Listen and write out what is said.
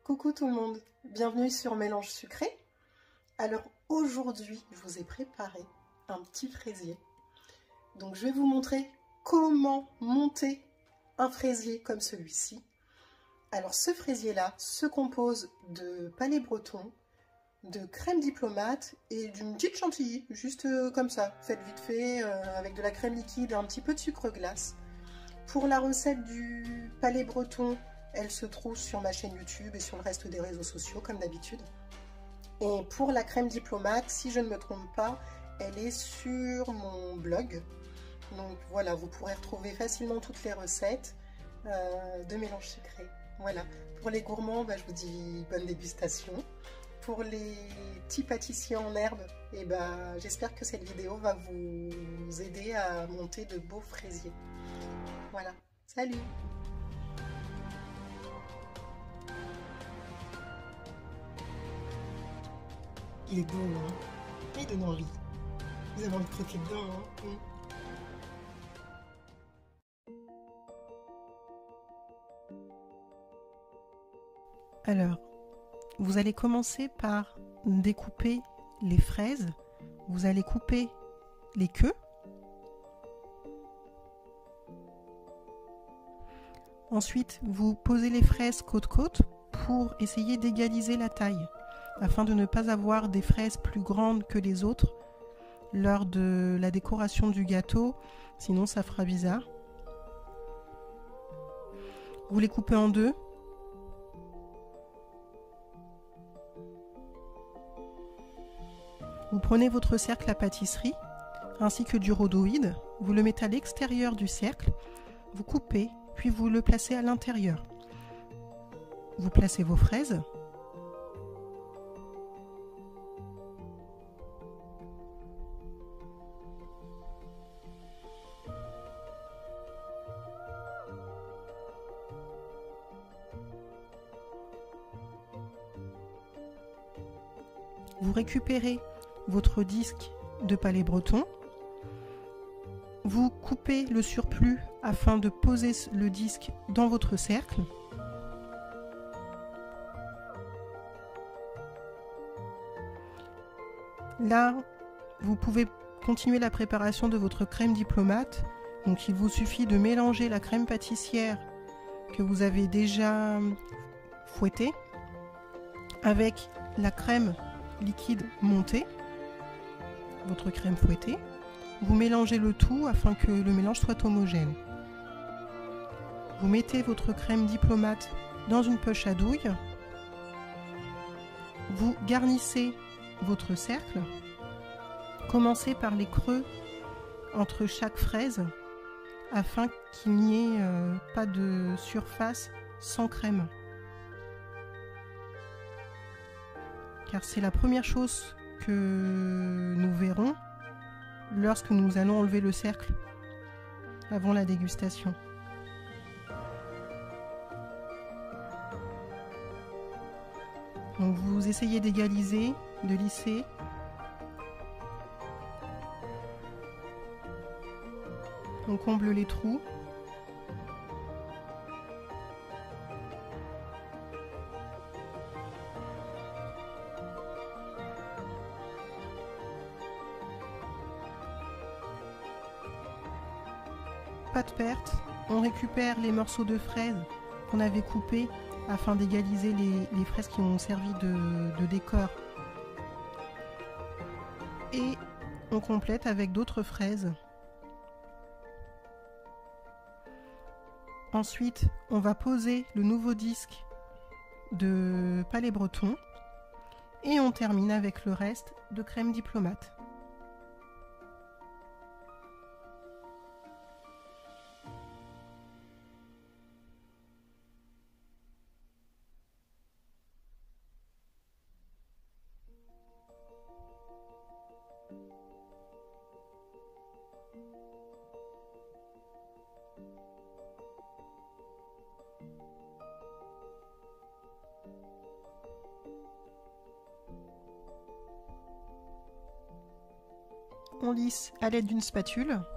Coucou tout le monde, bienvenue sur Mélange Sucré. Alors aujourd'hui, je vous ai préparé un petit fraisier. Donc je vais vous montrer comment monter un fraisier comme celui-ci. Alors ce fraisier-là se compose de palais breton, de crème diplomate et d'une petite chantilly, juste comme ça, faite vite fait avec de la crème liquide et un petit peu de sucre glace. Pour la recette du palais breton, elle se trouve sur ma chaîne YouTube et sur le reste des réseaux sociaux comme d'habitude. Et pour la crème diplomate, si je ne me trompe pas, elle est sur mon blog. Donc voilà, vous pourrez retrouver facilement toutes les recettes de mélange sucré. Voilà, pour les gourmands, je vous dis bonne dégustation. Pour les petits pâtissiers en herbe, j'espère que cette vidéo va vous aider à monter de beaux fraisiers. Voilà, salut! Il est bon, hein? Il donne envie. Vous avez envie de croquer dedans, hein? Alors, vous allez commencer par découper les fraises. Vous allez couper les queues. Ensuite, vous posez les fraises côte-côte pour essayer d'égaliser la taille, afin de ne pas avoir des fraises plus grandes que les autres lors de la décoration du gâteau, sinon ça fera bizarre. Vous les coupez en deux. Vous prenez votre cercle à pâtisserie ainsi que du rhodoïde, vous le mettez à l'extérieur du cercle, vous coupez, puis vous le placez à l'intérieur. Vous placez vos fraises. Vous récupérez votre disque de palais breton. Vous coupez le surplus afin de poser le disque dans votre cercle. Là, vous pouvez continuer la préparation de votre crème diplomate. Donc il vous suffit de mélanger la crème pâtissière que vous avez déjà fouettée avec la crème liquide montée, votre crème fouettée. Vous mélangez le tout afin que le mélange soit homogène. Vous mettez votre crème diplomate dans une poche à douille. Vous garnissez votre cercle. Commencez par les creux entre chaque fraise afin qu'il n'y ait pas de surface sans crème. Car c'est la première chose que nous verrons lorsque nous allons enlever le cercle avant la dégustation. Donc vous essayez d'égaliser, de lisser. On comble les trous. Pas de perte, on récupère les morceaux de fraises qu'on avait coupés afin d'égaliser les fraises qui ont servi de décor. Et on complète avec d'autres fraises. Ensuite, on va poser le nouveau disque de palais breton et on termine avec le reste de crème diplomate. On lisse à l'aide d'une spatule.